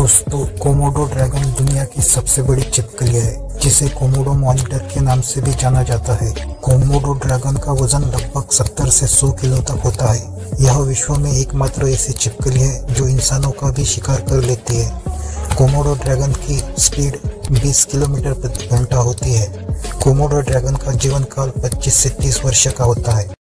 दोस्तों, Komodo dragon दुनिया की सबसे बड़ी छिपकली है, जिसे कोमोडो मॉनिटर के नाम से भी जाना जाता है। कोमोडो ड्रैगन का वजन लगभग 70 से 100 किलो तक होता है। यह विश्व में एकमात्र ऐसी छिपकली है जो इंसानों का भी शिकार कर लेती है। कोमोडो ड्रैगन की स्पीड 20 किलोमीटर प्रति घंटा होती है। कोमोडो ड्रैगन का जीवन काल 25 से 30 वर्ष का होता है।